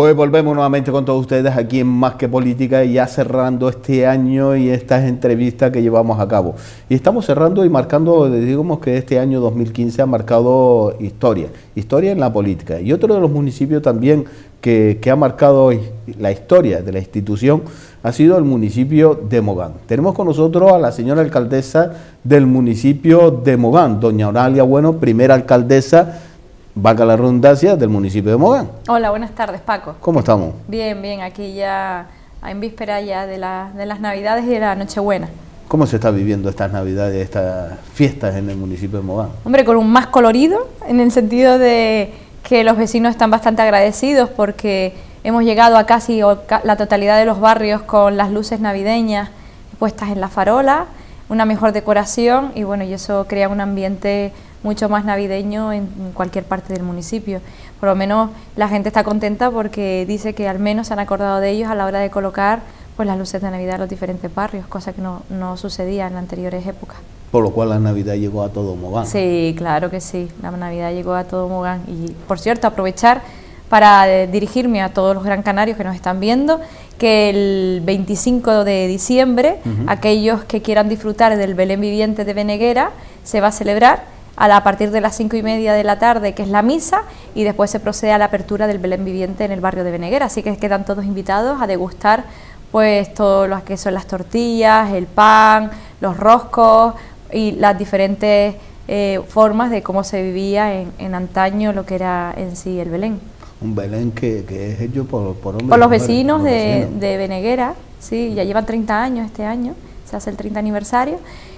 Pues volvemos nuevamente con todos ustedes aquí en Más que Política, y ya cerrando este año y estas entrevistas que llevamos a cabo. Y estamos cerrando y marcando, digamos que este año 2015 ha marcado historia en la política. Y otro de los municipios también que ha marcado la historia de la institución ha sido el municipio de Mogán. Tenemos con nosotros a la señora alcaldesa del municipio de Mogán, doña Oralia Bueno, primera alcaldesa, valga la redundancia, del municipio de Mogán. Hola, buenas tardes, Paco. ¿Cómo estamos? Bien, bien, aquí ya en víspera ya de las Navidades y de la Nochebuena. ¿Cómo se está viviendo estas Navidades, estas fiestas en el municipio de Mogán? Hombre, con un más colorido, en el sentido de que los vecinos están bastante agradecidos porque hemos llegado a casi la totalidad de los barrios con las luces navideñas puestas en la farola, una mejor decoración y bueno, y eso crea un ambiente mucho más navideño en cualquier parte del municipio. Por lo menos la gente está contenta porque dice que al menos se han acordado de ellos a la hora de colocar pues las luces de Navidad en los diferentes barrios, cosa que no sucedía en anteriores épocas. Por lo cual la Navidad llegó a todo Mogán. Sí, claro que sí, la Navidad llegó a todo Mogán. Y por cierto, aprovechar para dirigirme a todos los gran canarios que nos están viendo, que el 25 de diciembre, aquellos que quieran disfrutar del Belén viviente de Beneguera, se va a celebrar a partir de las 5:30 de la tarde, que es la misa, y después se procede a la apertura del Belén viviente en el barrio de Beneguera, así que quedan todos invitados a degustar pues todo lo que son las tortillas, el pan, los roscos y las diferentes formas de cómo se vivía en antaño lo que era en sí el Belén. Un Belén que es hecho por hombres. Por los vecinos de Beneguera, sí, ya llevan 30 años este año, se hace el 30 aniversario.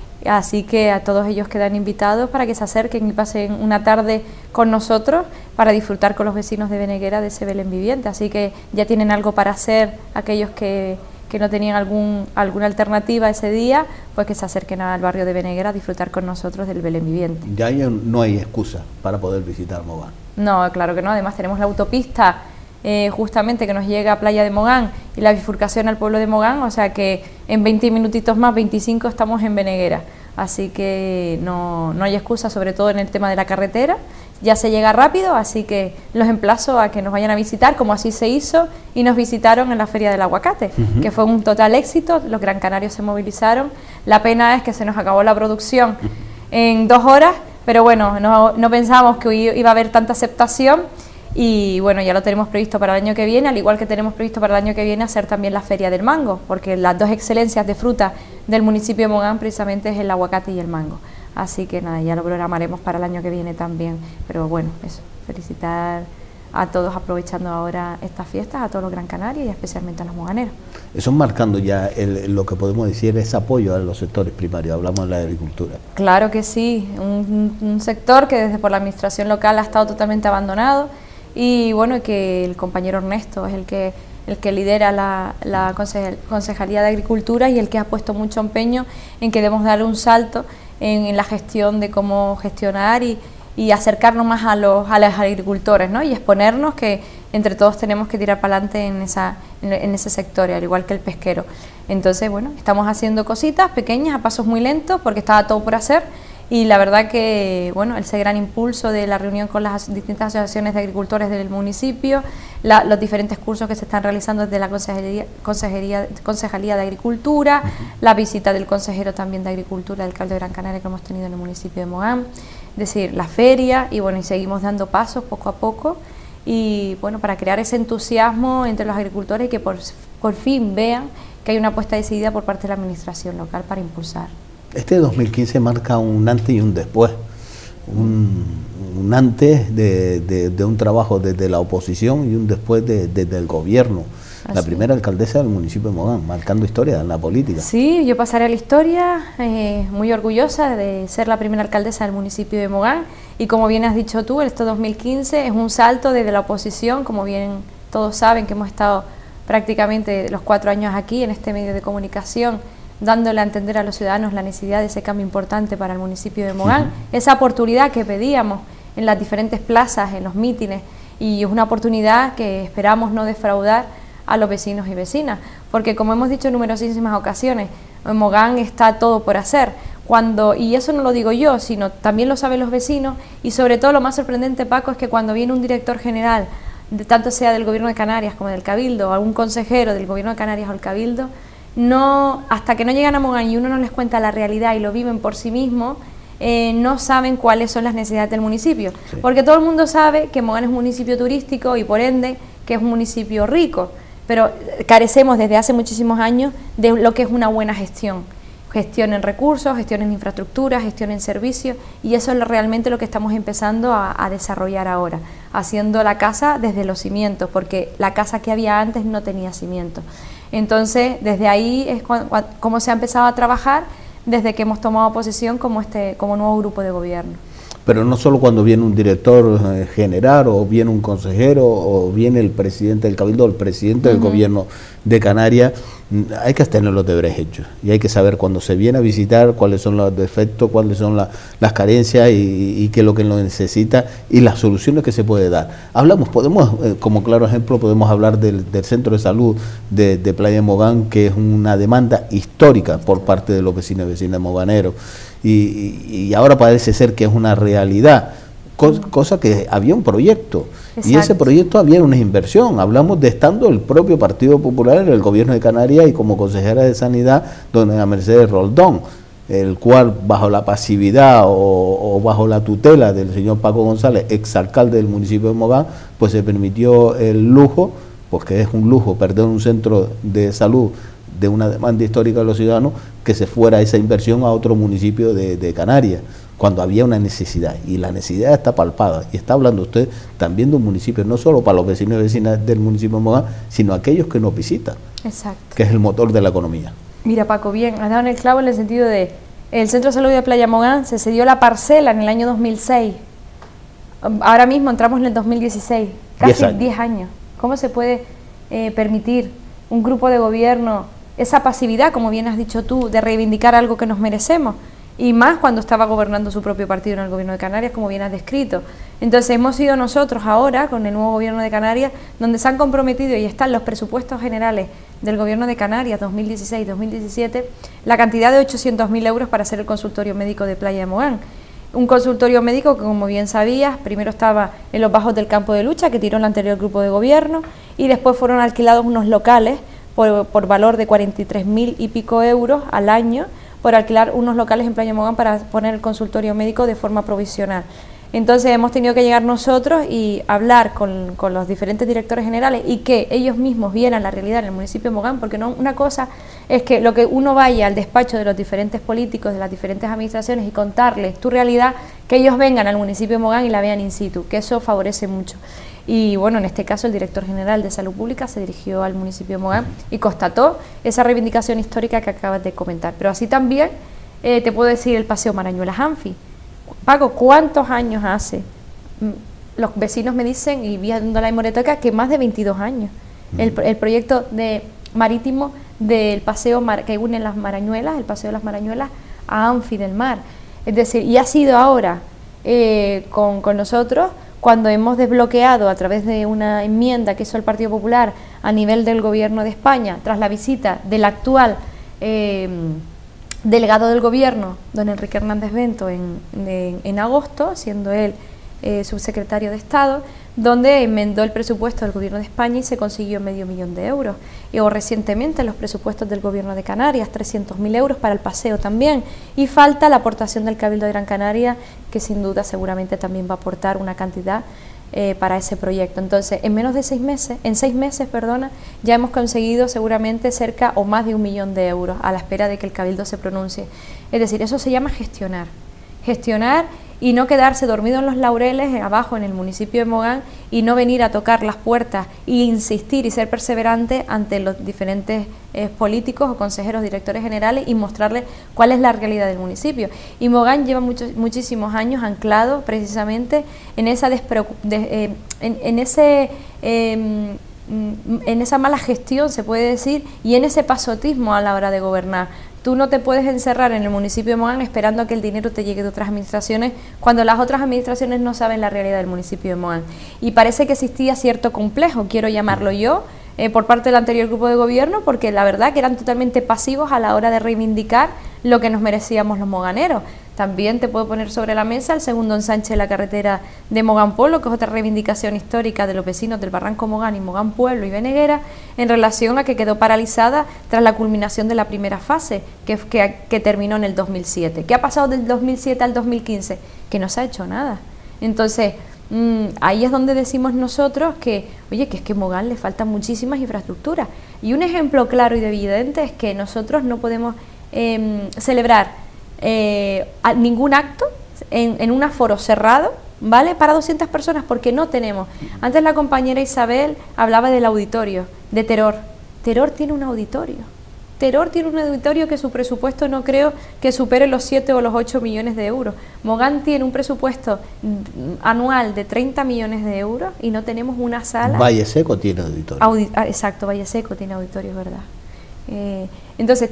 Así que a todos ellos quedan invitados para que se acerquen y pasen una tarde con nosotros para disfrutar con los vecinos de Beneguera de ese Belén viviente. Así que ya tienen algo para hacer aquellos que no tenían alguna alternativa ese día, pues que se acerquen al barrio de Beneguera a disfrutar con nosotros del Belén viviente. Ya no hay excusa para poder visitar Mogán. No, claro que no. Además tenemos la autopista justamente que nos llega a Playa de Mogán y la bifurcación al pueblo de Mogán, o sea que en 20 minutitos más, 25, estamos en Beneguera, así que no hay excusa, sobre todo en el tema de la carretera, ya se llega rápido, así que los emplazo a que nos vayan a visitar, como así se hizo, y nos visitaron en la Feria del Aguacate, que fue un total éxito, los gran canarios se movilizaron, la pena es que se nos acabó la producción en 2 horas, pero bueno, no pensábamos que iba a haber tanta aceptación. Y bueno, ya lo tenemos previsto para el año que viene, al igual que tenemos previsto para el año que viene hacer también la Feria del Mango, porque las 2 excelencias de fruta del municipio de Mogán precisamente es el aguacate y el mango. Así que nada, ya lo programaremos para el año que viene también. Pero bueno, eso, felicitar a todos aprovechando ahora estas fiestas, a todos los Gran Canarios y especialmente a los moganeros. Eso marcando ya lo que podemos decir es apoyo a los sectores primarios, hablamos de la agricultura. Claro que sí, un sector que desde por la administración local ha estado totalmente abandonado. Y bueno, que el compañero Ernesto es el que lidera la Concejalía de Agricultura y el que ha puesto mucho empeño en que debemos dar un salto en la gestión de cómo gestionar y acercarnos más a los agricultores, ¿no? Y exponernos que entre todos tenemos que tirar para adelante en ese sector, al igual que el pesquero. Entonces, bueno, estamos haciendo cositas pequeñas a pasos muy lentos porque estaba todo por hacer. Y la verdad que, bueno, ese gran impulso de la reunión con las distintas asociaciones de agricultores del municipio, los diferentes cursos que se están realizando desde la Concejalía de Agricultura, la visita del consejero también de Agricultura, del alcalde de Gran Canaria que hemos tenido en el municipio de Mogán, es decir, la feria, y bueno, y seguimos dando pasos poco a poco, y bueno, para crear ese entusiasmo entre los agricultores y que por fin vean que hay una apuesta decidida por parte de la administración local para impulsar. Este 2015 marca un antes y un después, un antes de un trabajo desde la oposición y un después desde el gobierno. Así. La primera alcaldesa del municipio de Mogán, marcando historia en la política. Sí, yo pasaré a la historia, muy orgullosa de ser la primera alcaldesa del municipio de Mogán, y como bien has dicho tú, este 2015 es un salto desde la oposición, como bien todos saben que hemos estado prácticamente los 4 años aquí en este medio de comunicación, dándole a entender a los ciudadanos la necesidad de ese cambio importante para el municipio de Mogán, esa oportunidad que pedíamos en las diferentes plazas, en los mítines, y es una oportunidad que esperamos no defraudar a los vecinos y vecinas, porque como hemos dicho en numerosísimas ocasiones, en Mogán está todo por hacer, y eso no lo digo yo, sino también lo saben los vecinos, y sobre todo lo más sorprendente, Paco, es que cuando viene un director general tanto sea del Gobierno de Canarias como del Cabildo, o algún consejero del Gobierno de Canarias o el Cabildo, no, hasta que no llegan a Mogán y uno no les cuenta la realidad y lo viven por sí mismos, no saben cuáles son las necesidades del municipio. Sí. Porque todo el mundo sabe que Mogán es un municipio turístico y por ende que es un municipio rico, pero carecemos desde hace muchísimos años de lo que es una buena gestión. Gestión en recursos, gestión en infraestructura, gestión en servicios, y eso es realmente lo que estamos empezando a desarrollar ahora, haciendo la casa desde los cimientos, porque la casa que había antes no tenía cimientos. Entonces, desde ahí es como se ha empezado a trabajar desde que hemos tomado posesión como nuevo grupo de gobierno. Pero no solo cuando viene un director general o viene un consejero o viene el presidente del Cabildo o el presidente del gobierno de Canarias, hay que tener los deberes hechos y hay que saber cuando se viene a visitar cuáles son los defectos, cuáles son las carencias y qué es lo que lo necesita y las soluciones que se puede dar. Como claro ejemplo, podemos hablar del centro de salud de Playa de Mogán, que es una demanda histórica por parte de los vecinos y vecinas moganeros. Y ahora parece ser que es una realidad, cosa que había un proyecto. Exacto. Y ese proyecto había una inversión. Hablamos de estando el propio Partido Popular en el gobierno de Canarias y como consejera de Sanidad, doña Mercedes Roldón, el cual bajo la pasividad o bajo la tutela del señor Paco González, exalcalde del municipio de Mogán, pues se permitió el lujo, porque es un lujo perder un centro de salud de una demanda histórica de los ciudadanos, que se fuera esa inversión a otro municipio de Canarias, cuando había una necesidad, y la necesidad está palpada, y está hablando usted también de un municipio, no solo para los vecinos y vecinas del municipio de Mogán, sino aquellos que nos visitan. Exacto. Que es el motor de la economía. Mira, Paco, bien, has dado en el clavo en el sentido de, el Centro de Salud de Playa Mogán se cedió la parcela en el año 2006, ahora mismo entramos en el 2016, casi 10 años. ¿Cómo se puede permitir un grupo de gobierno esa pasividad, como bien has dicho tú, de reivindicar algo que nos merecemos? Y más cuando estaba gobernando su propio partido en el gobierno de Canarias, como bien has descrito. Entonces hemos sido nosotros ahora, con el nuevo gobierno de Canarias, donde se han comprometido y están los presupuestos generales del gobierno de Canarias 2016-2017, la cantidad de 800.000 euros para hacer el consultorio médico de Playa de Mogán. Un consultorio médico que, como bien sabías, primero estaba en los bajos del campo de lucha, que tiró el anterior grupo de gobierno, y después fueron alquilados unos locales por valor de 43.000 y pico euros al año, por alquilar unos locales en Playa de Mogán para poner el consultorio médico de forma provisional. Entonces hemos tenido que llegar nosotros y hablar con los diferentes directores generales y que ellos mismos vieran la realidad en el municipio de Mogán, porque no, una cosa es que lo que uno vaya al despacho de los diferentes políticos, de las diferentes administraciones y contarles tu realidad, que ellos vengan al municipio de Mogán y la vean in situ, que eso favorece mucho. Y bueno, en este caso el director general de Salud Pública se dirigió al municipio de Mogán y constató esa reivindicación histórica que acabas de comentar. Pero así también te puedo decir el Paseo Marañuelas Anfi. Paco, ¿cuántos años hace? Los vecinos me dicen, y viendo la hemeroteca, que más de 22 años. El proyecto marítimo del paseo que une las Marañuelas, el Paseo de las Marañuelas, a Anfi del Mar. Es decir, y ha sido ahora con nosotros, cuando hemos desbloqueado a través de una enmienda que hizo el Partido Popular a nivel del Gobierno de España, tras la visita del actual delegado del Gobierno, don Enrique Hernández Bento, en agosto, siendo él subsecretario de Estado, donde enmendó el presupuesto del Gobierno de España y se consiguió medio millón de euros. O recientemente los presupuestos del Gobierno de Canarias, 300.000 euros para el paseo también. Y falta la aportación del Cabildo de Gran Canaria, que sin duda seguramente también va a aportar una cantidad para ese proyecto. Entonces, en 6 meses, ya hemos conseguido seguramente cerca o más de 1 millón de euros a la espera de que el Cabildo se pronuncie. Es decir, eso se llama gestionar. Gestionar y no quedarse dormido en los laureles abajo en el municipio de Mogán y no venir a tocar las puertas e insistir y ser perseverante ante los diferentes políticos o consejeros, directores generales y mostrarles cuál es la realidad del municipio. Y Mogán lleva muchísimos años anclado precisamente en esa en esa mala gestión, se puede decir, y en ese pasotismo a la hora de gobernar. Tú no te puedes encerrar en el municipio de Mogán esperando a que el dinero te llegue de otras administraciones cuando las otras administraciones no saben la realidad del municipio de Mogán. Y parece que existía cierto complejo, quiero llamarlo yo, por parte del anterior grupo de gobierno, porque la verdad que eran totalmente pasivos a la hora de reivindicar lo que nos merecíamos los moganeros. También te puedo poner sobre la mesa el segundo ensanche de la carretera de Mogán Pueblo, que es otra reivindicación histórica de los vecinos del Barranco Mogán y Mogán Pueblo y Beneguera, en relación a que quedó paralizada tras la culminación de la primera fase, que terminó en el 2007. ¿Qué ha pasado del 2007 al 2015? Que no se ha hecho nada. Entonces, ahí es donde decimos nosotros que, oye, que es que a Mogán le faltan muchísimas infraestructuras. Y un ejemplo claro y evidente es que nosotros no podemos celebrar ningún acto en un aforo cerrado, ¿vale?, para 200 personas, porque no tenemos. Antes la compañera Isabel hablaba del auditorio, de Teror. Teror tiene un auditorio. Teror tiene un auditorio que su presupuesto no creo que supere los 7 o los 8 millones de euros. Mogán tiene un presupuesto anual de 30 millones de euros y no tenemos una sala. Valle Seco tiene auditorio. Exacto, Valle Seco tiene auditorio, es verdad. Entonces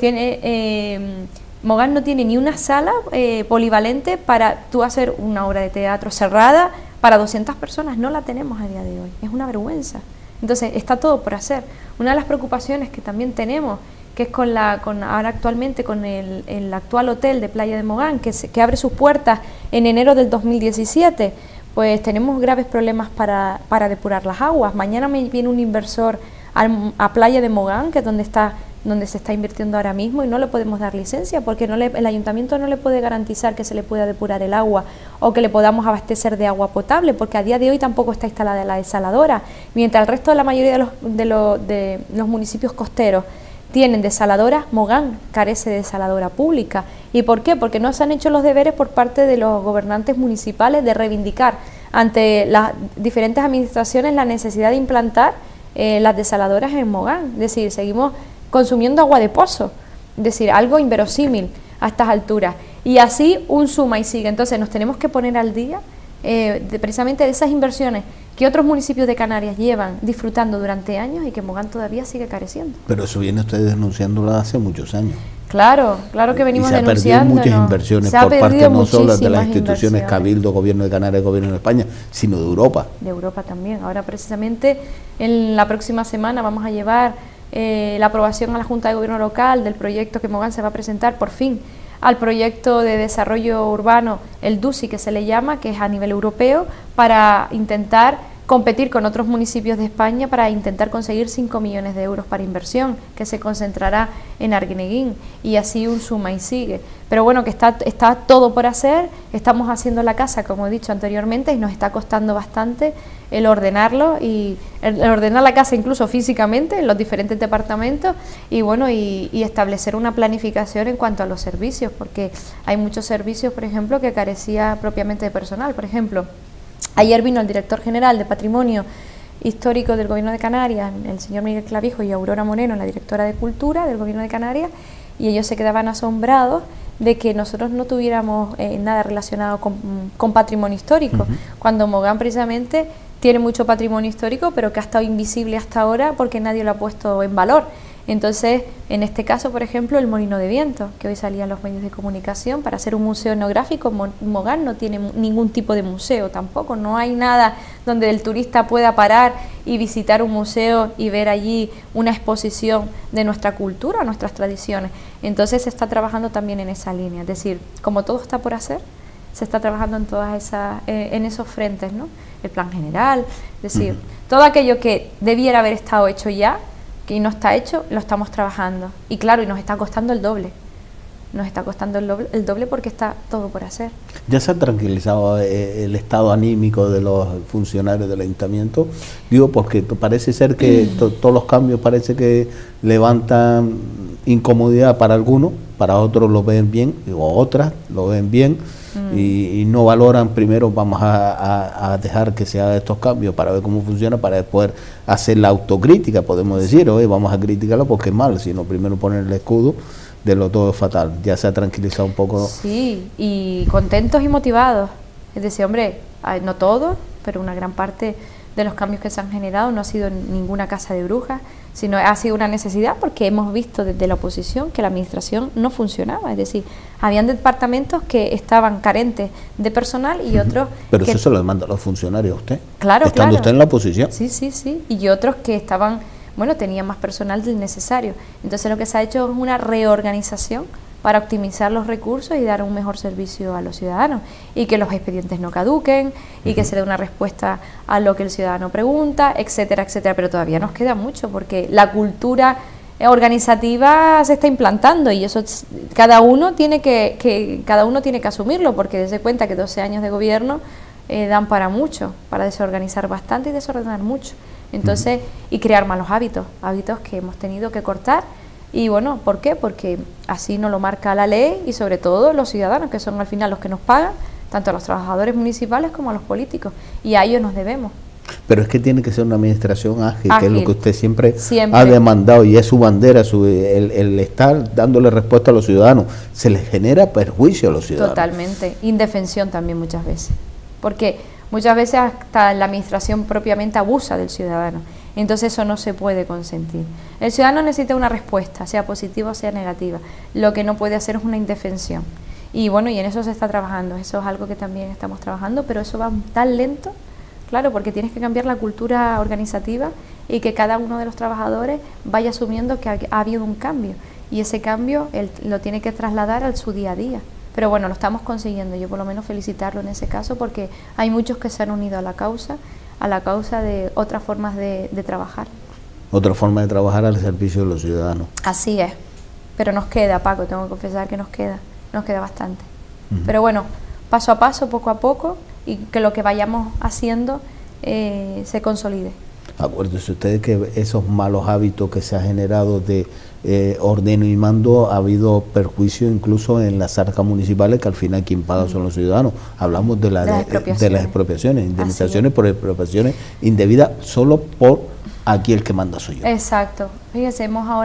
Mogán no tiene ni una sala polivalente para tú hacer una obra de teatro cerrada para 200 personas. No la tenemos a día de hoy. Es una vergüenza. Entonces está todo por hacer. Una de las preocupaciones que también tenemos, que es ahora actualmente con el actual hotel de Playa de Mogán, que abre sus puertas en enero del 2017, pues tenemos graves problemas para depurar las aguas. Mañana me viene un inversor a Playa de Mogán, que es donde se está invirtiendo ahora mismo, y no le podemos dar licencia porque el ayuntamiento no le puede garantizar que se le pueda depurar el agua o que le podamos abastecer de agua potable, porque a día de hoy tampoco está instalada la desaladora, mientras el resto de la mayoría de los municipios costeros tienen desaladoras. Mogán carece de desaladora pública. ¿Y por qué? Porque no se han hecho los deberes por parte de los gobernantes municipales de reivindicar ante las diferentes administraciones la necesidad de implantar las desaladoras en Mogán. Es decir, seguimos consumiendo agua de pozo, es decir, algo inverosímil a estas alturas. Y así un suma y sigue. Entonces nos tenemos que poner al día precisamente de esas inversiones que otros municipios de Canarias llevan disfrutando durante años y que Mogán todavía sigue careciendo. Pero eso viene ustedes denunciándolo hace muchos años. Claro, claro que venimos denunciando. Se han perdido muchas inversiones por parte no solo de las instituciones Cabildo, Gobierno de Canarias, Gobierno de España, sino de Europa. De Europa también. Ahora precisamente en la próxima semana vamos a llevar la aprobación a la Junta de Gobierno Local del proyecto que Mogán se va a presentar por fin al proyecto de desarrollo urbano, el DUSI que se le llama, que es a nivel europeo, para intentar competir con otros municipios de España para intentar conseguir 5 millones de euros para inversión, que se concentrará en Arguineguín, y así un suma y sigue. Pero bueno, que está todo por hacer, estamos haciendo la casa, como he dicho anteriormente, y nos está costando bastante el ordenarlo y el ordenar la casa incluso físicamente en los diferentes departamentos, y bueno, y establecer una planificación en cuanto a los servicios, porque hay muchos servicios, por ejemplo, que carecía propiamente de personal. Por ejemplo, ayer vino el director general de Patrimonio Histórico del Gobierno de Canarias, el señor Miguel Clavijo, y Aurora Moreno, la directora de Cultura del Gobierno de Canarias, y ellos se quedaban asombrados de que nosotros no tuviéramos nada relacionado con patrimonio histórico, cuando Mogán precisamente tiene mucho patrimonio histórico, pero que ha estado invisible hasta ahora porque nadie lo ha puesto en valor. Entonces, en este caso, por ejemplo, el Molino de Viento, que hoy salía en los medios de comunicación para hacer un museo etnográfico. Mogán no tiene ningún tipo de museo tampoco, no hay nada donde el turista pueda parar y visitar un museo y ver allí una exposición de nuestra cultura, nuestras tradiciones. Entonces se está trabajando también en esa línea, es decir, como todo está por hacer, se está trabajando en todas esas, en esos frentes, ¿no? El plan general, es decir, todo aquello que debiera haber estado hecho ya, que no está hecho, lo estamos trabajando. Y claro, y nos está costando el doble. Nos está costando el doble porque está todo por hacer. ¿Ya se ha tranquilizado el estado anímico de los funcionarios del ayuntamiento? Digo, porque parece ser que todos los cambios parece que levantan incomodidad para algunos, para otros lo ven bien, o otras lo ven bien, y no valoran. Primero vamos a dejar que se hagan estos cambios para ver cómo funciona, para poder hacer la autocrítica, podemos decir, oye, vamos a criticarlo porque es mal, sino primero poner el escudo de lo todo fatal. Ya se ha tranquilizado un poco. Sí, y contentos y motivados. Es decir, hombre, no todo, pero una gran parte de los cambios que se han generado no ha sido ninguna casa de brujas, sino ha sido una necesidad porque hemos visto desde la oposición que la administración no funcionaba. Es decir, habían departamentos que estaban carentes de personal y otros... Pero eso se lo demanda a los funcionarios a usted. Claro, estando usted en la oposición. Sí, sí, sí. Y otros que estaban... Bueno, tenía más personal del necesario. Entonces lo que se ha hecho es una reorganización para optimizar los recursos y dar un mejor servicio a los ciudadanos, y que los expedientes no caduquen, y que se dé una respuesta a lo que el ciudadano pregunta, etcétera, etcétera. Pero todavía nos queda mucho, porque la cultura organizativa se está implantando, y eso cada uno tiene que asumirlo, porque desde cuenta que 12 años de gobierno dan para mucho, para desorganizar bastante y desordenar mucho. Entonces, y crear malos hábitos que hemos tenido que cortar. Y bueno, ¿por qué? Porque así nos lo marca la ley, y sobre todo los ciudadanos, que son al final los que nos pagan, tanto a los trabajadores municipales como a los políticos, y a ellos nos debemos. Pero es que tiene que ser una administración ágil, que es lo que usted siempre ha demandado, y es su bandera, el estar dándole respuesta a los ciudadanos. Se les genera perjuicio a los ciudadanos. Totalmente, indefensión también muchas veces, porque muchas veces hasta la administración propiamente abusa del ciudadano. Entonces eso no se puede consentir. El ciudadano necesita una respuesta, sea positiva o sea negativa. Lo que no puede hacer es una indefensión. Y bueno, y en eso se está trabajando, eso es algo que también estamos trabajando, pero eso va tan lento, claro, porque tienes que cambiar la cultura organizativa, y que cada uno de los trabajadores vaya asumiendo que ha habido un cambio, y ese cambio él lo tiene que trasladar a su día a día. Pero bueno, lo estamos consiguiendo, yo por lo menos felicitarlo en ese caso, porque hay muchos que se han unido a la causa de otras formas de trabajar. Otra forma de trabajar al servicio de los ciudadanos. Así es, pero nos queda, Paco, tengo que confesar que nos queda bastante. Pero bueno, paso a paso, poco a poco, y que lo que vayamos haciendo se consolide. Acuérdense ustedes que esos malos hábitos que se ha generado de ordeno y mando, ha habido perjuicio incluso en las arcas municipales, que al final quien paga son los ciudadanos. Hablamos de las expropiaciones, indemnizaciones por expropiaciones indebidas, solo por aquí el que manda soy yo. Exacto. Fíjense,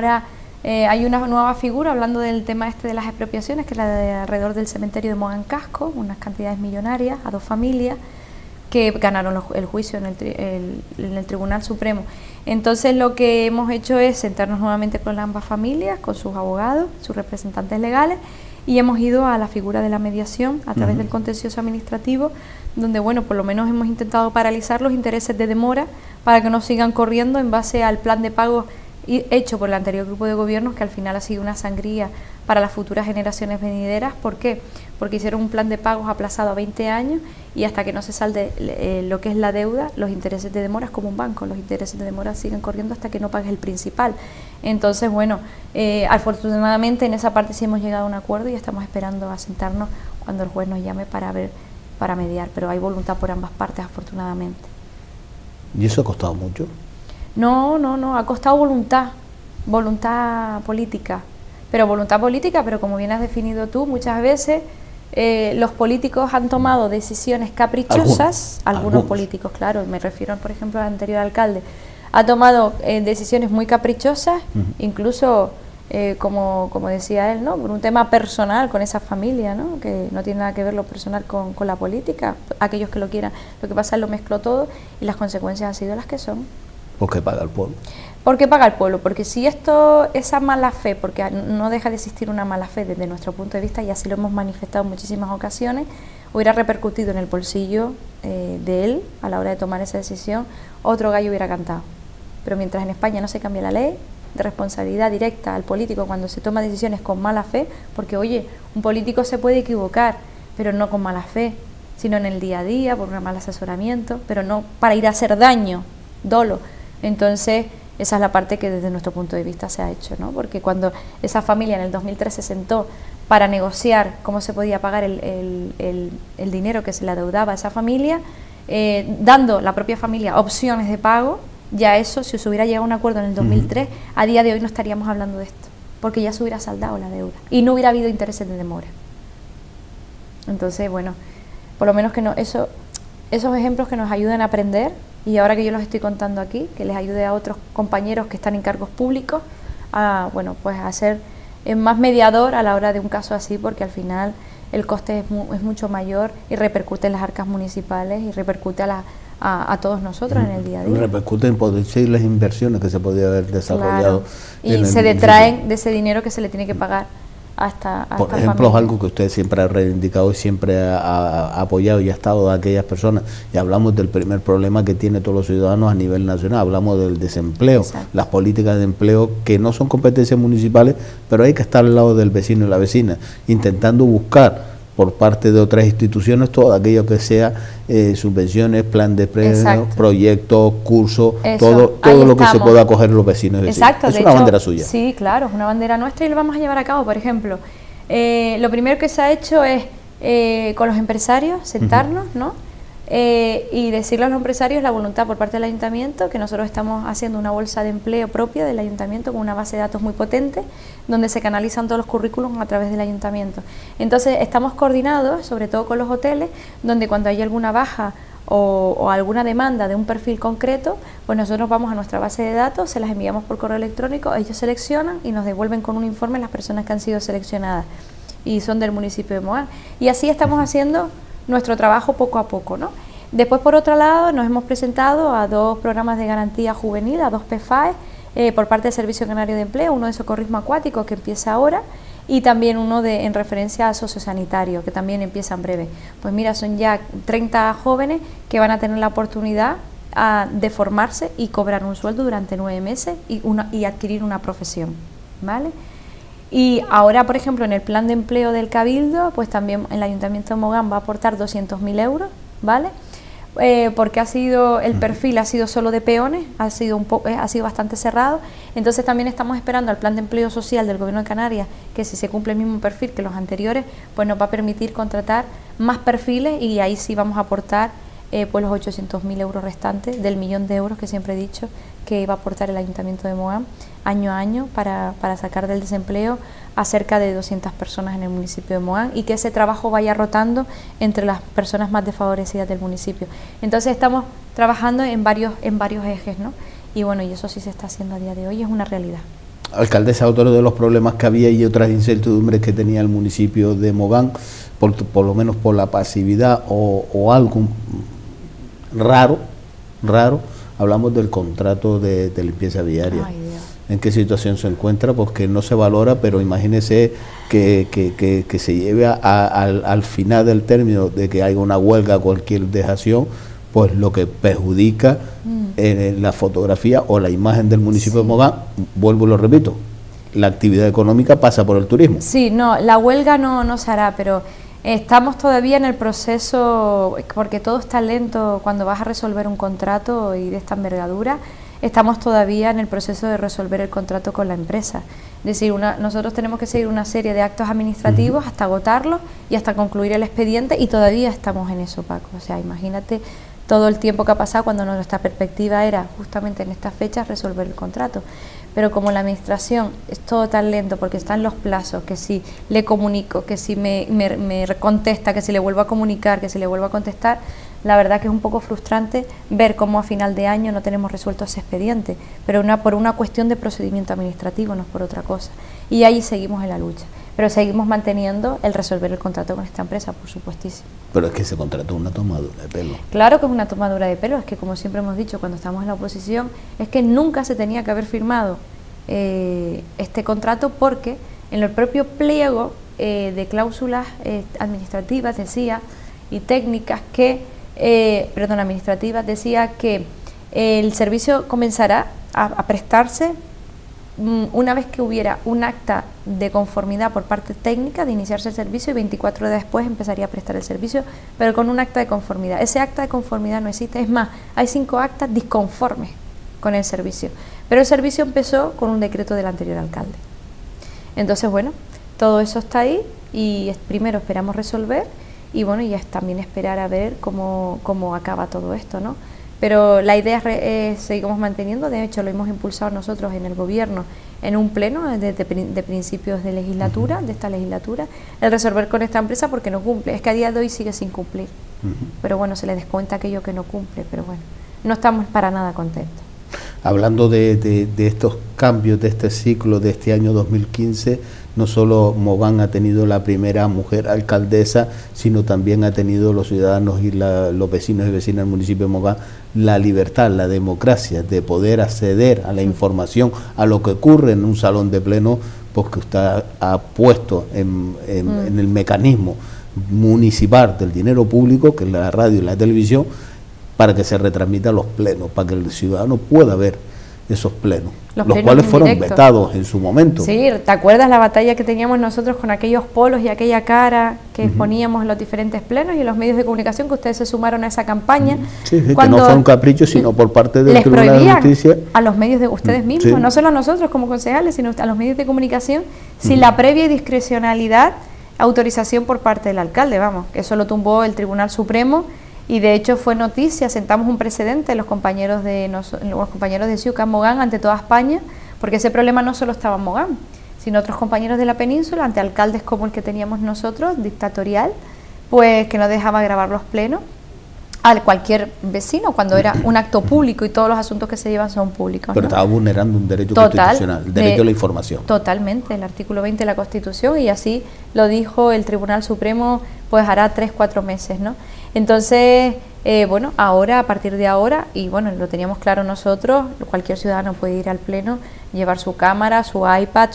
hay una nueva figura hablando del tema de las expropiaciones, que es la de alrededor del cementerio de Mogán Casco, unas cantidades millonarias a 2 familias que ganaron el juicio en el Tribunal Supremo. Entonces lo que hemos hecho es sentarnos nuevamente con ambas familias, con sus abogados, sus representantes legales, y hemos ido a la figura de la mediación a través del contencioso administrativo, donde bueno, por lo menos hemos intentado paralizar los intereses de demora para que no sigan corriendo en base al plan de pago hecho por el anterior grupo de gobiernos, que al final ha sido una sangría para las futuras generaciones venideras. ¿Por qué? Porque hicieron un plan de pagos aplazado a 20 años, y hasta que no se salde lo que es la deuda, los intereses de demora es como un banco, los intereses de demora siguen corriendo hasta que no pagues el principal. Entonces, bueno, afortunadamente en esa parte sí hemos llegado a un acuerdo, y estamos esperando a sentarnos cuando el juez nos llame para mediar, pero hay voluntad por ambas partes, afortunadamente. ¿Y eso ha costado mucho? No, ha costado voluntad política, pero como bien has definido tú, muchas veces los políticos han tomado decisiones caprichosas, algunos políticos, claro, me refiero por ejemplo al anterior alcalde, ha tomado decisiones muy caprichosas, incluso como decía él, ¿no?, por un tema personal con esa familia, ¿no?, que no tiene nada que ver lo personal con la política. Aquellos que lo quieran, lo que pasa es que lo mezcló todo, y las consecuencias han sido las que son. ¿Por qué paga el pueblo? ¿Por qué paga el pueblo? Porque si esa mala fe, porque no deja de existir una mala fe desde nuestro punto de vista, y así lo hemos manifestado en muchísimas ocasiones, hubiera repercutido en el bolsillo de él a la hora de tomar esa decisión, otro gallo hubiera cantado. Pero mientras en España no se cambia la ley de responsabilidad directa al político cuando se toma decisiones con mala fe, porque oye, un político se puede equivocar, pero no con mala fe, sino en el día a día, por un mal asesoramiento, pero no para ir a hacer daño, dolo. Entonces, esa es la parte que desde nuestro punto de vista se ha hecho, ¿no? Porque cuando esa familia en el 2003 se sentó para negociar cómo se podía pagar el dinero que se le adeudaba a esa familia, dando la propia familia opciones de pago, ya eso, si se hubiera llegado a un acuerdo en el 2003, a día de hoy no estaríamos hablando de esto, porque ya se hubiera saldado la deuda y no hubiera habido intereses de demora. Entonces, bueno, por lo menos que esos ejemplos que nos ayuden a aprender, y ahora que yo los estoy contando aquí, que les ayude a otros compañeros que están en cargos públicos a, bueno, pues a ser más mediador a la hora de un caso así, porque al final el coste es mucho mayor y repercute en las arcas municipales y repercute a todos nosotros en el día a día. Repercute en poder ser las inversiones que se podía haber desarrollado. Claro. Y se detraen de ese dinero que se le tiene que pagar Por ejemplo, es algo que usted siempre ha reivindicado y siempre ha apoyado y ha estado de aquellas personas. Y hablamos del primer problema que tiene todos los ciudadanos a nivel nacional, hablamos del desempleo. Exacto. Las políticas de empleo que no son competencias municipales, pero hay que estar al lado del vecino y la vecina, intentando buscar por parte de otras instituciones todo aquello que sea subvenciones, plan de premio, proyectos, cursos, todo lo que se pueda acoger los vecinos y vecinas. Exacto, es una bandera suya. Sí, claro, es una bandera nuestra y lo vamos a llevar a cabo. Por ejemplo, lo primero que se ha hecho es con los empresarios sentarnos, ¿no? Y decirle a los empresarios la voluntad por parte del ayuntamiento, que nosotros estamos haciendo una bolsa de empleo propia del ayuntamiento con una base de datos muy potente, donde se canalizan todos los currículums a través del ayuntamiento. Entonces estamos coordinados, sobre todo con los hoteles, donde cuando hay alguna baja o alguna demanda de un perfil concreto, pues nosotros vamos a nuestra base de datos, se las enviamos por correo electrónico, ellos seleccionan y nos devuelven con un informe las personas que han sido seleccionadas y son del municipio de Mogán. Y así estamos haciendo nuestro trabajo poco a poco, ¿no? Después, por otro lado, nos hemos presentado a 2 programas de garantía juvenil, a 2 PFAE, por parte del Servicio Canario de Empleo, uno de socorrismo acuático que empieza ahora y también uno en referencia a sociosanitario, que también empieza en breve. Pues mira, son ya 30 jóvenes que van a tener la oportunidad de formarse y cobrar un sueldo durante 9 meses y adquirir una profesión, ¿vale? Y ahora, por ejemplo, en el plan de empleo del Cabildo, pues también el Ayuntamiento de Mogán va a aportar 200.000 euros, ¿vale? Porque el perfil ha sido solo de peones, ha sido bastante cerrado. Entonces también estamos esperando al plan de empleo social del Gobierno de Canarias, que si se cumple el mismo perfil que los anteriores, pues nos va a permitir contratar más perfiles y ahí sí vamos a aportar pues los 800.000 euros restantes del 1.000.000 de euros que siempre he dicho que iba a aportar el Ayuntamiento de Mogán año a año para sacar del desempleo a cerca de 200 personas en el municipio de Mogán y que ese trabajo vaya rotando entre las personas más desfavorecidas del municipio. Entonces estamos trabajando en varios ejes, ¿no? Y bueno, y eso sí se está haciendo a día de hoy, es una realidad. Alcaldesa, otro de los problemas que había y otras incertidumbres que tenía el municipio de Mogán, por lo menos por la pasividad o algo raro, hablamos del contrato de limpieza viaria. Ay, Dios. ¿En qué situación se encuentra? Porque no se valora, pero imagínese que se lleve al final del término de que haya una huelga, cualquier dejación, pues lo que perjudica la fotografía o la imagen del municipio de Mogán, vuelvo y lo repito, la actividad económica pasa por el turismo. Sí, no, la huelga no se hará, pero estamos todavía en el proceso, porque todo está lento cuando vas a resolver un contrato y de esta envergadura. Estamos todavía en el proceso de resolver el contrato con la empresa. Es decir, nosotros tenemos que seguir una serie de actos administrativos hasta agotarlos y hasta concluir el expediente y todavía estamos en eso, Paco. O sea, imagínate todo el tiempo que ha pasado cuando nuestra perspectiva era justamente en estas fechas resolver el contrato. Pero como la administración es todo tan lento porque están los plazos, que si le comunico, que si me contesta, que si le vuelvo a comunicar, que si le vuelvo a contestar, la verdad que es un poco frustrante ver cómo a final de año no tenemos resuelto ese expediente, pero por una cuestión de procedimiento administrativo, no es por otra cosa. Y ahí seguimos en la lucha, pero seguimos manteniendo el resolver el contrato con esta empresa, por supuestísimo. Pero es que ese contrato es una tomadura de pelo. Claro que es una tomadura de pelo, es que como siempre hemos dicho cuando estamos en la oposición, es que nunca se tenía que haber firmado este contrato porque en el propio pliego de cláusulas administrativas decía y técnicas que administrativas decía que el servicio comenzará a prestarse una vez que hubiera un acta de conformidad por parte técnica de iniciarse el servicio y 24 horas después empezaría a prestar el servicio, pero con un acta de conformidad. Ese acta de conformidad no existe, es más, hay 5 actas disconformes con el servicio, pero el servicio empezó con un decreto del anterior alcalde. Entonces, bueno, todo eso está ahí y primero esperamos resolver y bueno, y también esperar a ver cómo acaba todo esto, ¿no? Pero la idea seguimos manteniendo, de hecho lo hemos impulsado nosotros en el gobierno en un pleno de principios de legislatura, de esta legislatura, el resolver con esta empresa porque no cumple, es que a día de hoy sigue sin cumplir, pero bueno, se le descuenta aquello que no cumple, pero bueno, no estamos para nada contentos. Hablando de estos cambios, de este ciclo, de este año 2015, no solo Mogán ha tenido la primera mujer alcaldesa, sino también ha tenido los ciudadanos y los vecinos y vecinas del municipio de Mogán la libertad, la democracia de poder acceder a la información, a lo que ocurre en un salón de pleno, porque usted ha puesto en el mecanismo municipal del dinero público, que es la radio y la televisión, para que se retransmitan los plenos, para que el ciudadano pueda ver esos plenos, los cuales fueron vetados en su momento. Sí, ¿te acuerdas la batalla que teníamos nosotros con aquellos polos y aquella cara que poníamos en los diferentes plenos y en los medios de comunicación, que ustedes se sumaron a esa campaña? Sí, que no fue un capricho, sino por parte del Tribunal de Justicia. A los medios de ustedes mismos, no solo a nosotros como concejales, sino a los medios de comunicación, sin la previa discrecionalidad, autorización por parte del alcalde, vamos, que eso lo tumbó el Tribunal Supremo. Y de hecho fue noticia, sentamos un precedente los compañeros de Ciucán Mogán ante toda España, porque ese problema no solo estaba en Mogán, sino otros compañeros de la península, ante alcaldes como el que teníamos nosotros, dictatorial, pues que no dejaba grabar los plenos a cualquier vecino cuando era un acto público y todos los asuntos que se llevan son públicos. Pero estaba vulnerando un derecho constitucional, el derecho a la información. Totalmente, el artículo 20 de la Constitución, y así lo dijo el Tribunal Supremo, pues hará 3-4 meses, ¿no? Entonces, bueno, ahora, a partir de ahora, y bueno, lo teníamos claro nosotros, cualquier ciudadano puede ir al pleno, llevar su cámara, su iPad,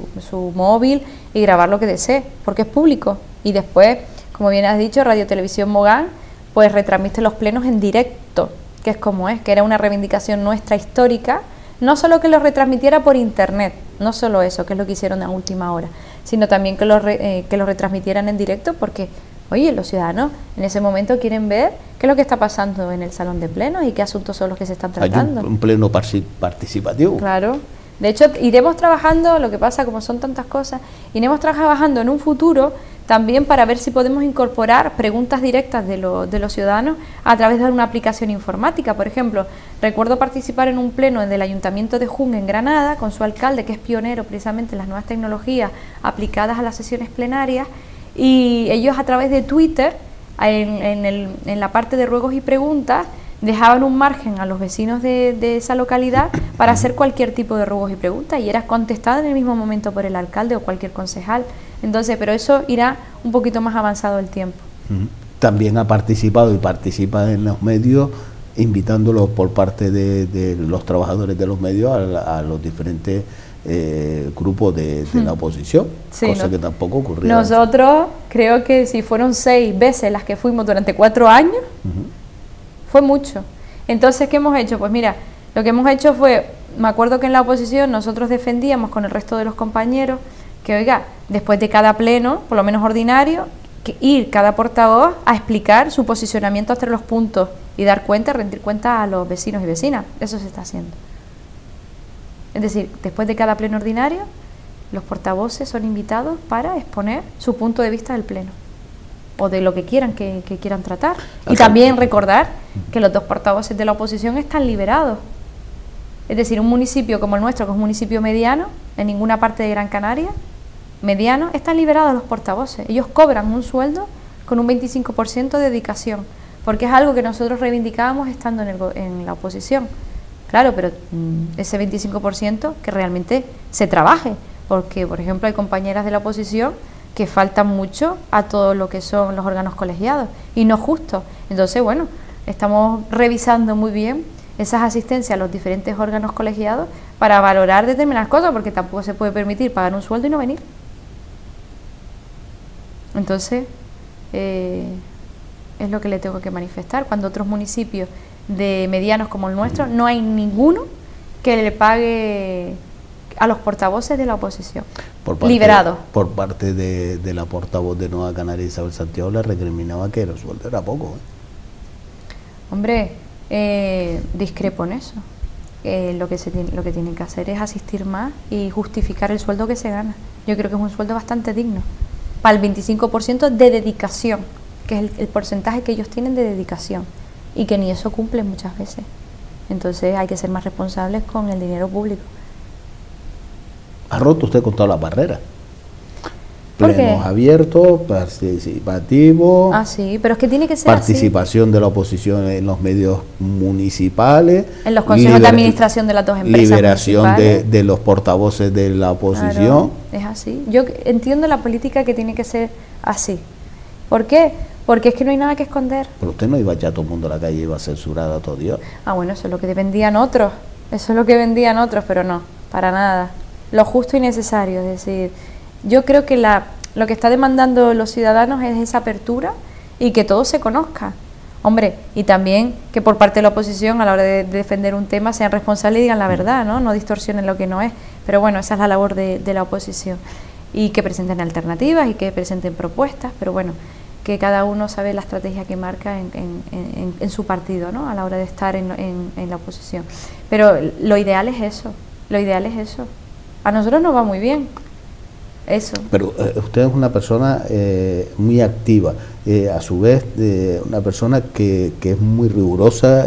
su móvil y grabar lo que desee, porque es público. Y después, como bien has dicho, Radio Televisión Mogán, pues retransmite los plenos en directo, que es como es, que era una reivindicación nuestra histórica, no solo que lo retransmitiera por internet, no solo eso, que es lo que hicieron a última hora, sino también que lo retransmitieran en directo, porque, oye, los ciudadanos en ese momento quieren ver qué es lo que está pasando en el salón de plenos y qué asuntos son los que se están tratando. Hay un pleno participativo. Claro. De hecho, iremos trabajando, lo que pasa, como son tantas cosas, iremos trabajando en un futuro también para ver si podemos incorporar preguntas directas de los ciudadanos a través de una aplicación informática. Por ejemplo, recuerdo participar en un pleno del Ayuntamiento de Jun en Granada con su alcalde, que es pionero precisamente en las nuevas tecnologías aplicadas a las sesiones plenarias, y ellos a través de Twitter, en la parte de ruegos y preguntas, dejaban un margen a los vecinos de esa localidad para hacer cualquier tipo de ruegos y preguntas, y era contestada en el mismo momento por el alcalde o cualquier concejal. Entonces, pero eso irá un poquito más avanzado el tiempo. También ha participado y participa en los medios, invitándolos por parte de los trabajadores de los medios a los diferentes grupos de la oposición, sí, cosa que tampoco ocurrió. Nosotros, creo que si fueron 6 veces las que fuimos durante 4 años, fue mucho. Entonces, ¿qué hemos hecho? Pues mira, lo que hemos hecho fue, me acuerdo que en la oposición nosotros defendíamos con el resto de los compañeros que, oiga, después de cada pleno, por lo menos ordinario, que ir cada portavoz a explicar su posicionamiento entre los puntos y dar cuenta, rendir cuenta a los vecinos y vecinas. Eso se está haciendo. Es decir, después de cada pleno ordinario, los portavoces son invitados para exponer su punto de vista del pleno o de lo que quieran que quieran tratar. Y también recordar que los 2 portavoces de la oposición están liberados. Es decir, un municipio como el nuestro, que es un municipio mediano, en ninguna parte de Gran Canaria, mediano, están liberados los portavoces. Ellos cobran un sueldo con un 25% de dedicación, porque es algo que nosotros reivindicábamos estando en la oposición. Claro, pero ese 25% que realmente se trabaje, porque, por ejemplo, hay compañeras de la oposición que faltan mucho a todo lo que son los órganos colegiados, y no es justo. Entonces, bueno, estamos revisando muy bien esas asistencias a los diferentes órganos colegiados para valorar determinadas cosas, porque tampoco se puede permitir pagar un sueldo y no venir. Entonces, es lo que le tengo que manifestar. Cuando otros municipios de medianos como el nuestro, no hay ninguno que le pague a los portavoces de la oposición, liberados. Por parte de la portavoz de Nueva Canaria, Isabel Santiago, le recriminaba que el sueldo era poco. Hombre, discrepo en eso. Lo que tienen que hacer es asistir más y justificar el sueldo que se gana. Yo creo que es un sueldo bastante digno. Para el 25% de dedicación, que es el porcentaje que ellos tienen de dedicación, y que ni eso cumplen muchas veces. Entonces hay que ser más responsables con el dinero público. Ha roto usted con todas las barreras. Plenos abiertos, participativos. Ah, sí, pero es que tiene que ser participación así. De la oposición en los medios municipales. En los consejos de administración de las 2 empresas. Liberación de los portavoces de la oposición. Claro, es así. Yo entiendo la política que tiene que ser así. ¿Por qué? Porque es que no hay nada que esconder. Pero usted no iba ya todo el mundo a la calle y iba a censurar a todo Dios. Ah, bueno, eso es lo que vendían otros. Eso es lo que vendían otros, pero no, para nada. lo justo y necesario. Es decir, yo creo que lo que está demandando los ciudadanos es esa apertura y que todo se conozca. Hombre, y también que por parte de la oposición a la hora de defender un tema sean responsables y digan la verdad, no distorsionen lo que no es. Pero bueno, esa es la labor de la oposición. Y que presenten alternativas y que presenten propuestas, pero bueno, que cada uno sabe la estrategia que marca en su partido, ¿no? A la hora de estar en la oposición. Pero lo ideal es eso, A nosotros nos va muy bien. Eso. Pero usted es una persona muy activa, a su vez una persona que es muy rigurosa,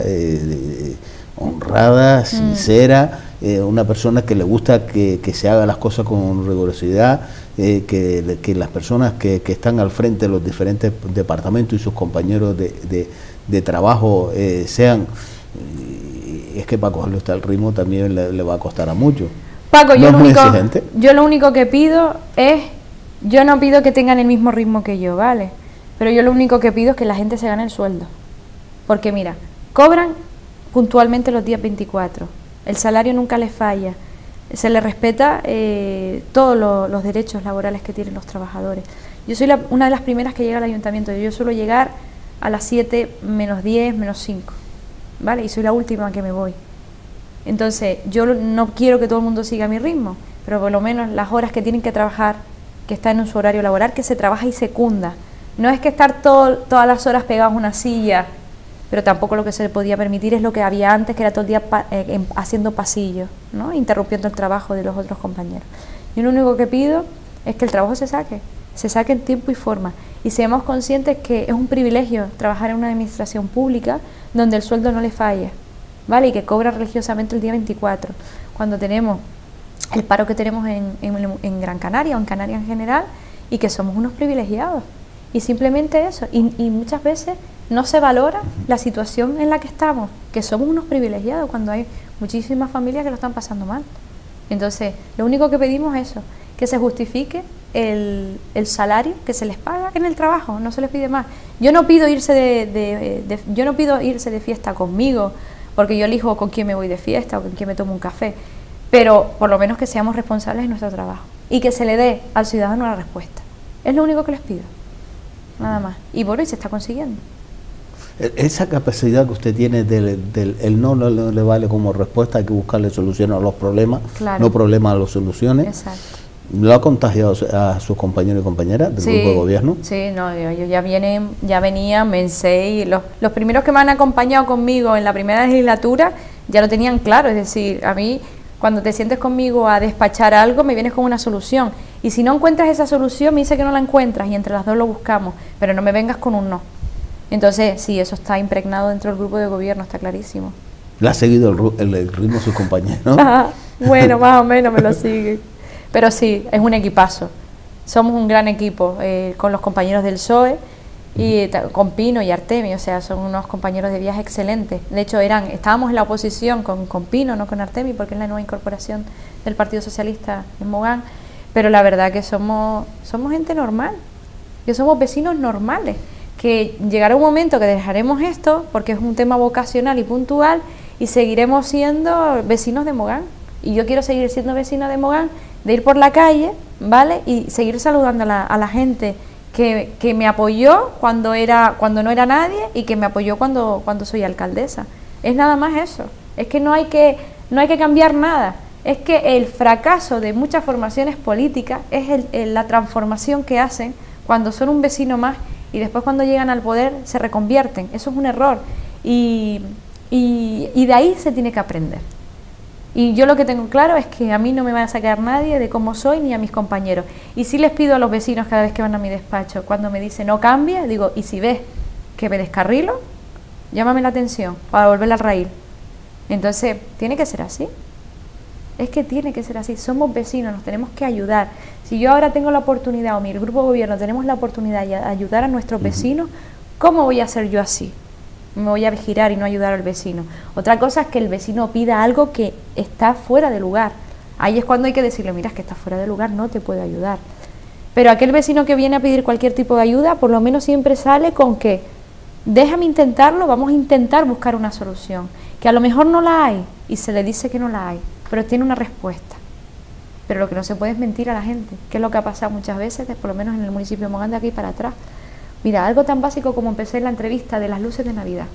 honrada, sincera, una persona que le gusta que se haga las cosas con rigurosidad, que las personas que están al frente de los diferentes departamentos y sus compañeros de trabajo sean... es que para cogerle usted el ritmo también le va a costar a mucho. Paco, yo lo único que pido es, yo no pido que tengan el mismo ritmo que yo, ¿vale? Pero yo lo único que pido es que la gente se gane el sueldo. Porque mira, cobran puntualmente los días 24, el salario nunca les falla, se les respeta todos los derechos laborales que tienen los trabajadores. Yo soy una de las primeras que llega al ayuntamiento, yo suelo llegar a las 7 menos 10, menos 5, ¿vale? Y soy la última que me voy. Entonces, yo no quiero que todo el mundo siga mi ritmo, pero por lo menos las horas que tienen que trabajar, que están en su horario laboral, que se trabaja y se cunda. No es que estar todas las horas pegados a una silla, pero tampoco lo que se podía permitir es lo que había antes, que era todo el día haciendo pasillos, ¿no? Interrumpiendo el trabajo de los otros compañeros. Yo lo único que pido es que el trabajo se saque en tiempo y forma, y seamos conscientes que es un privilegio trabajar en una administración pública donde el sueldo no le falla, ¿vale? Y que cobra religiosamente el día 24, cuando tenemos el paro que tenemos en Gran Canaria o en Canarias en general, y que somos unos privilegiados, y simplemente eso, y muchas veces no se valora la situación en la que estamos, que somos unos privilegiados cuando hay muchísimas familias que lo están pasando mal. Entonces, lo único que pedimos es eso, que se justifique el salario que se les paga en el trabajo, no se les pide más. Yo no pido irse de fiesta conmigo, porque yo elijo con quién me voy de fiesta o con quién me tomo un café, pero por lo menos que seamos responsables de nuestro trabajo y que se le dé al ciudadano una respuesta. Es lo único que les pido, nada más. Y bueno, y se está consiguiendo. Esa capacidad que usted tiene el no le vale como respuesta, hay que buscarle soluciones a los problemas, claro, no problemas a las soluciones. Exacto. ¿Lo ha contagiado a sus compañeros y compañeras del grupo de gobierno? Sí, no, ellos ya venían, Mensei, los primeros que me han acompañado conmigo en la primera legislatura ya lo tenían claro, es decir, a mí cuando te sientes conmigo a despachar algo me vienes con una solución, y si no encuentras esa solución me dice que no la encuentras y entre las dos lo buscamos, pero no me vengas con un no. Entonces, sí, eso está impregnado dentro del grupo de gobierno, está clarísimo. ¿Le ha seguido el ritmo a sus compañeros? Bueno, más o menos me lo sigue. Pero sí, es un equipazo. Somos un gran equipo con los compañeros del PSOE y con Pino y Artemio, o sea, son unos compañeros de viaje excelentes. De hecho, estábamos en la oposición con Pino, no con Artemio, porque es la nueva incorporación del Partido Socialista en Mogán, pero la verdad que somos gente normal, que somos vecinos normales, que llegará un momento que dejaremos esto, porque es un tema vocacional y puntual, y seguiremos siendo vecinos de Mogán. Y yo quiero seguir siendo vecina de Mogán, de ir por la calle, ¿vale? Y seguir saludando a la gente que me apoyó cuando no era nadie y que me apoyó cuando soy alcaldesa. Es nada más eso. Es que no hay que cambiar nada. Es que el fracaso de muchas formaciones políticas es la transformación que hacen cuando son un vecino más y después cuando llegan al poder se reconvierten. Eso es un error. Y de ahí se tiene que aprender. Y yo lo que tengo claro es que a mí no me va a sacar nadie de cómo soy ni a mis compañeros. Y sí les pido a los vecinos cada vez que van a mi despacho, cuando me dicen no cambie, digo, y si ves que me descarrilo, llámame la atención para volver al raíl. Entonces, tiene que ser así. Es que tiene que ser así. Somos vecinos, nos tenemos que ayudar. Si yo ahora tengo la oportunidad, o el grupo de gobierno tenemos la oportunidad de ayudar a nuestros vecinos, ¿cómo voy a hacer yo así? Me voy a girar y no ayudar al vecino. Otra cosa es que el vecino pida algo que está fuera de lugar. Ahí es cuando hay que decirle, mira, es que está fuera de lugar, no te puedo ayudar. Pero aquel vecino que viene a pedir cualquier tipo de ayuda, por lo menos siempre sale con que, déjame intentarlo, vamos a intentar buscar una solución. Que a lo mejor no la hay, y se le dice que no la hay, pero tiene una respuesta. pero lo que no se puede es mentir a la gente, que es lo que ha pasado muchas veces, por lo menos en el municipio de Mogán, de aquí para atrás. Mira, algo tan básico como empecé en la entrevista de las luces de Navidad.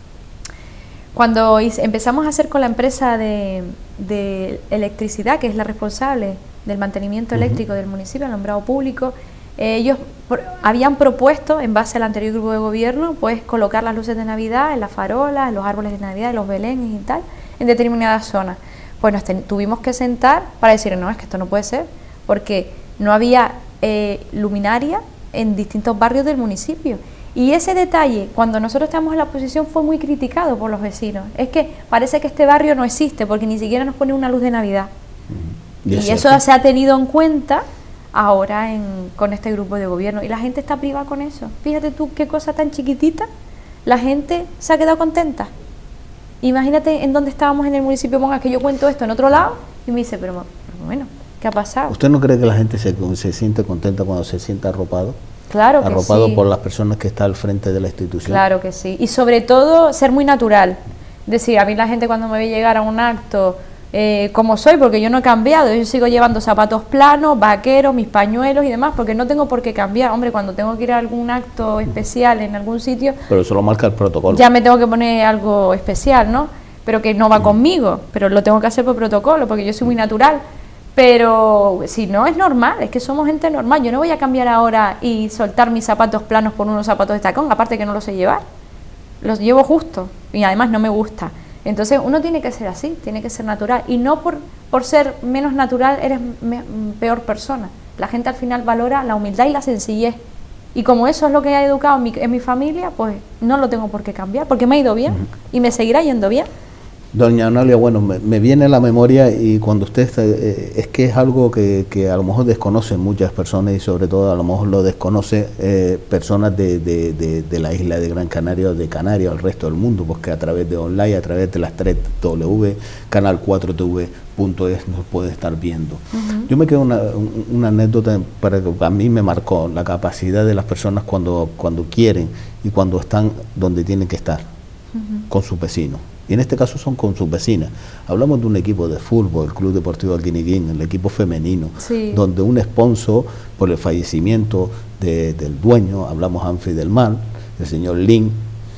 Cuando empezamos a hacer con la empresa de electricidad, que es la responsable del mantenimiento eléctrico del municipio, el alumbrado público, ellos habían propuesto, en base al anterior grupo de gobierno, pues colocar las luces de Navidad en las farolas, en los árboles de Navidad, en los belenes y tal, en determinadas zonas. Pues nos tuvimos que sentar para decir, no, es que esto no puede ser, porque no había luminaria en distintos barrios del municipio. Y ese detalle, cuando nosotros estábamos en la oposición, fue muy criticado por los vecinos. Es que parece que este barrio no existe, porque ni siquiera nos pone una luz de Navidad. Y eso se ha tenido en cuenta ahora con este grupo de gobierno. Y la gente está privada con eso. Fíjate tú qué cosa tan chiquitita, la gente se ha quedado contenta. Imagínate en dónde estábamos en el municipio de Mogán, que yo cuento esto en otro lado, y me dice, pero bueno, ¿qué ha pasado? ¿Usted no cree que la gente se siente contenta cuando se siente arropado? Claro que sí. Arropado por las personas que están al frente de la institución. Claro que sí. Y sobre todo, ser muy natural. Es decir, a mí la gente cuando me ve llegar a un acto, como soy, porque yo no he cambiado, yo sigo llevando zapatos planos, vaqueros, mis pañuelos y demás, porque no tengo por qué cambiar. Hombre, cuando tengo que ir a algún acto especial en algún sitio... Pero eso lo marca el protocolo. Ya me tengo que poner algo especial, ¿no? Pero que no va conmigo, pero lo tengo que hacer por protocolo, porque yo soy muy natural. Pero si no, es normal, es que somos gente normal. Yo no voy a cambiar ahora y soltar mis zapatos planos por unos zapatos de tacón, aparte que no los sé llevar. Los llevo justo y además no me gusta. Entonces uno tiene que ser así, tiene que ser natural. Y no por ser menos natural eres peor persona. La gente al final valora la humildad y la sencillez. Y como eso es lo que he educado en mi familia, pues no lo tengo por qué cambiar, porque me ha ido bien y me seguirá yendo bien. Doña Analia, bueno, me viene a la memoria y cuando usted está, es que es algo que a lo mejor desconocen muchas personas y sobre todo a lo mejor lo desconoce personas de la isla de Gran Canaria o de Canarias, al resto del mundo, porque a través de online, a través de las 3W, Canal 4TV.es nos puede estar viendo. Yo me quedo una anécdota para que a mí me marcó la capacidad de las personas cuando quieren y cuando están donde tienen que estar, con sus vecinos. Y en este caso son con sus vecinas. Hablamos de un equipo de fútbol, el Club Deportivo Arguineguín, el equipo femenino, donde un sponsor, por el fallecimiento del dueño, hablamos Anfi del Mar, el señor Lin,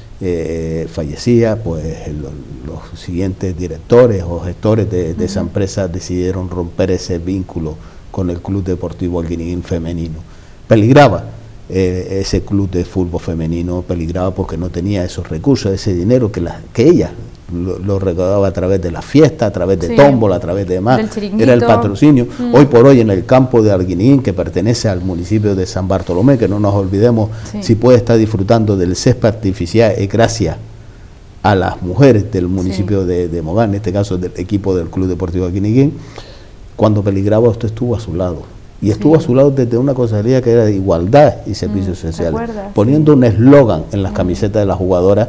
fallecía, pues los siguientes directores o gestores de esa empresa decidieron romper ese vínculo con el Club Deportivo Arguineguín femenino. Peligraba. Ese club de fútbol femenino peligraba porque no tenía esos recursos, ese dinero que ella lo recaudaba a través de la fiesta, a través de tómbola, a través de demás, era el patrocinio. Hoy por hoy en el campo de Arguineguín, que pertenece al municipio de San Bartolomé, que no nos olvidemos, si puede estar disfrutando del césped artificial es gracias a las mujeres del municipio de Mogán, en este caso del equipo del Club Deportivo Arguineguín. Cuando peligraba usted estuvo a su lado. Y estuvo a su lado desde una consejería que era de igualdad y servicios esenciales, poniendo un eslogan en las camisetas de las jugadoras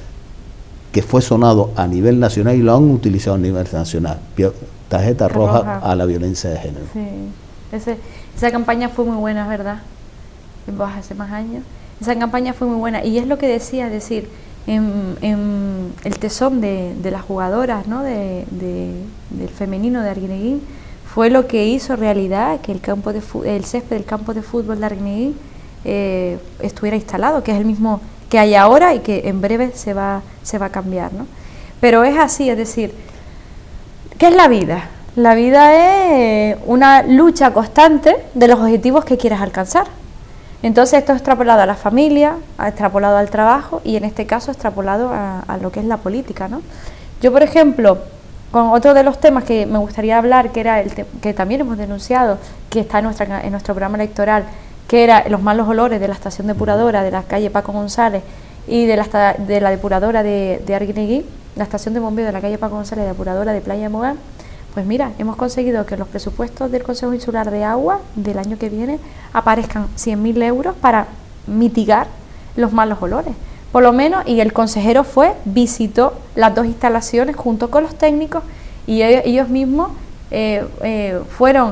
que fue sonado a nivel nacional y lo han utilizado a nivel nacional. Tarjeta roja a la violencia de género. Sí. Esa campaña fue muy buena, ¿verdad? Hace más años. Esa campaña fue muy buena y es lo que decía, es decir, en el tesón de las jugadoras, ¿no? del femenino de Arguineguín, fue lo que hizo realidad que el césped del campo de fútbol de Arguineguín estuviera instalado, que es el mismo que hay ahora y que en breve se va a cambiar, ¿no? Pero es así, es decir, ¿qué es la vida? La vida es una lucha constante de los objetivos que quieras alcanzar. Entonces esto es extrapolado a la familia, extrapolado al trabajo y en este caso extrapolado a lo que es la política, ¿no? Yo, por ejemplo, con otro de los temas que me gustaría hablar, que era que también hemos denunciado, que está en nuestro programa electoral, que era los malos olores de la estación depuradora de la calle Paco González y de la depuradora de Arguineguín, la estación de bombeo de la calle Paco González, depuradora de Playa de Mogán. Pues mira, hemos conseguido que los presupuestos del Consejo Insular de Agua del año que viene aparezcan 100.000 euros para mitigar los malos olores. Por lo menos, y el consejero visitó las dos instalaciones junto con los técnicos y ellos mismos fueron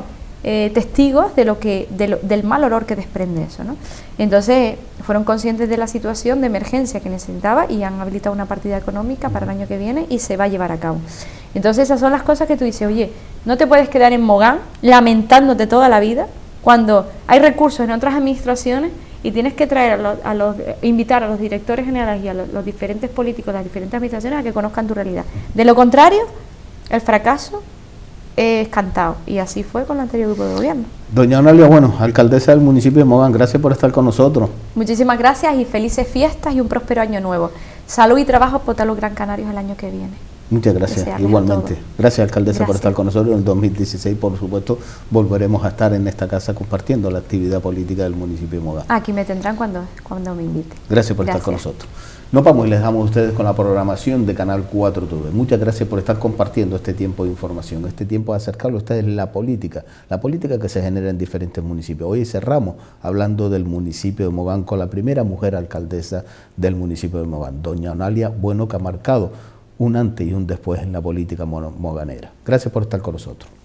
testigos de del mal olor que desprende eso, ¿no? Entonces fueron conscientes de la situación de emergencia que necesitaba y han habilitado una partida económica para el año que viene y se va a llevar a cabo. Entonces esas son las cosas que tú dices, oye, no te puedes quedar en Mogán lamentándote toda la vida cuando hay recursos en otras administraciones y tienes que traer invitar a los directores generales y a los diferentes políticos de las diferentes administraciones a que conozcan tu realidad. De lo contrario, el fracaso es cantado, y así fue con el anterior grupo de gobierno. Doña Onalia, bueno, alcaldesa del municipio de Mogán, gracias por estar con nosotros. Muchísimas gracias y felices fiestas y un próspero año nuevo. Salud y trabajo por los Gran Canarios el año que viene. Muchas gracias, igualmente. Gracias, alcaldesa, por estar con nosotros. En el 2016, por supuesto, volveremos a estar en esta casa compartiendo la actividad política del municipio de Mogán. Aquí me tendrán cuando me inviten. Gracias por estar con nosotros. Nos vamos y les damos a ustedes con la programación de Canal 4 TV. Muchas gracias por estar compartiendo este tiempo de información, este tiempo de acercarlo a ustedes la política que se genera en diferentes municipios. Hoy cerramos hablando del municipio de Mogán con la primera mujer alcaldesa del municipio de Mogán, doña Onalia Bueno, que ha marcado un antes y un después en la política moganera. Gracias por estar con nosotros.